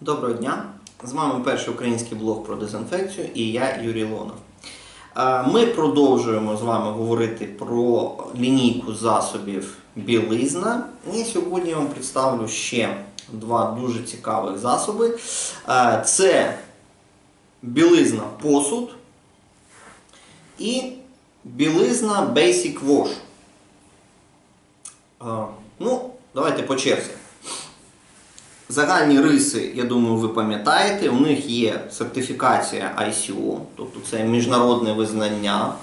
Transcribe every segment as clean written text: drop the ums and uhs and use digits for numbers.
Доброго дня! З вами перший український блог про дезінфекцію і я, Юрій Лонов. Ми продовжуємо з вами говорити про лінійку засобів білизна. І сьогодні я вам представлю ще два дуже цікавих засоби. Це білизна посуд і білизна Basic Wash. Давайте по черзі. Загальні риси, я думаю, ви пам'ятаєте, у них є сертифікація ICO, тобто це міжнародне визнання.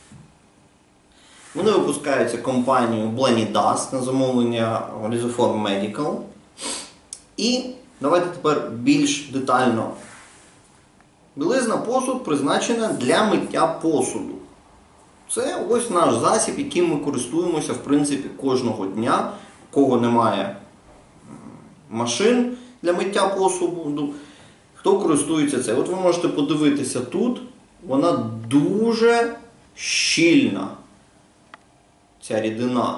Вони випускаються компанією Blanidas на замовлення Lisoform Medical. І давайте тепер більш детально. Білизна посуд призначена для миття посуду. Це ось наш засіб, яким ми користуємося, в принципі, кожного дня, у кого немає машин для миття посуду. Хто користується цим? От ви можете подивитися тут, вона дуже щільна, ця рідина.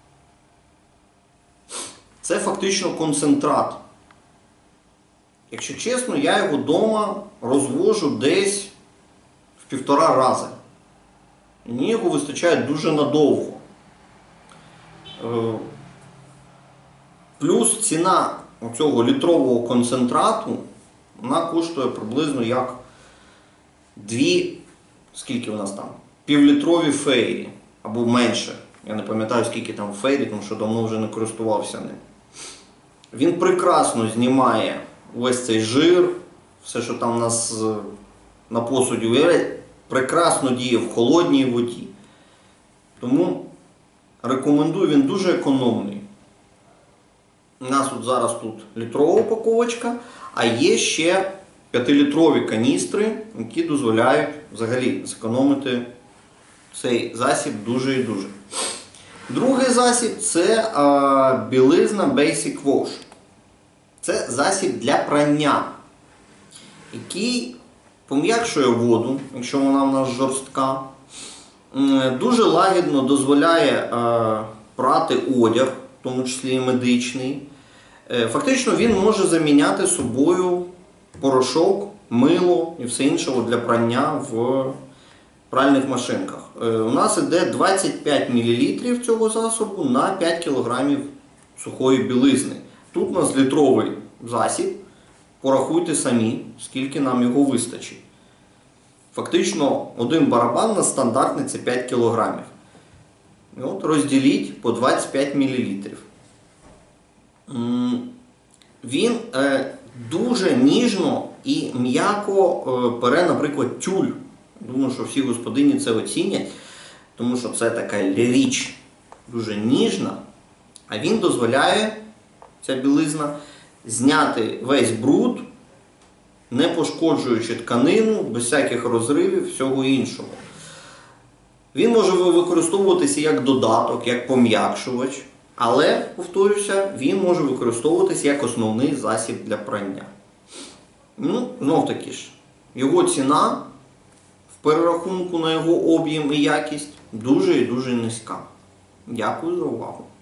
Це фактично концентрат. Якщо чесно, я його вдома розвожу десь в 1,5 рази. Мені його вистачає дуже надовго. Плюс ціна цього літрового концентрату, вона коштує приблизно як 2, скільки у нас там, півлітрові фейрі, або менше. Я не пам'ятаю, скільки там фейрі, тому що давно вже не користувався ним. Він прекрасно знімає весь цей жир, все, що там у нас на посуді, прекрасно діє в холодній воді. Тому рекомендую, він дуже економний. У нас зараз тут літрова упаковочка, а є ще 5-літрові каністри, які дозволяють взагалі зекономити цей засіб дуже і дуже. Другий засіб – це білизна Basic Wash. Це засіб для прання, який пом'якшує воду, якщо вона в нас жорстка. Дуже лагідно дозволяє прати одяг, в тому числі і медичний. Фактично він може заміняти собою порошок, мило і все інше для прання в пральних машинках. У нас йде 25 мл цього засобу на 5 кг сухої білизни. Тут у нас літровий засіб. Порахуйте самі, скільки нам його вистачить. Фактично один барабан на стандартний це 5 кг. І от розділіть по 25 мл. Він дуже ніжно і м'яко пере, наприклад, тюль. Думаю, що всі господині це оцінять, тому що це така річ дуже ніжна, а він дозволяє, ця білизна, зняти весь бруд, не пошкоджуючи тканину, без всяких розривів, всього іншого. Він може використовуватися як додаток, як пом'якшувач, але, повторюся, він може використовуватися як основний засіб для прання. Знов таки ж, його ціна в перерахунку на його об'єм і якість дуже і дуже низька. Дякую за увагу.